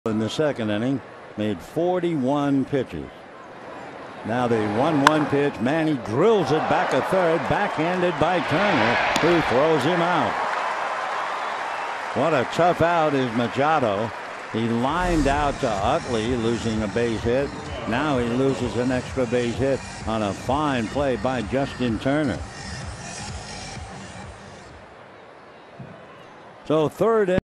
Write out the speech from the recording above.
In the second inning, made 41 pitches. Now the 1-1 pitch. Manny drills it back a third, backhanded by Turner, who throws him out. What a tough out is Machado. He lined out to Utley, losing a base hit. Now he loses an extra base hit on a fine play by Justin Turner. So third inning.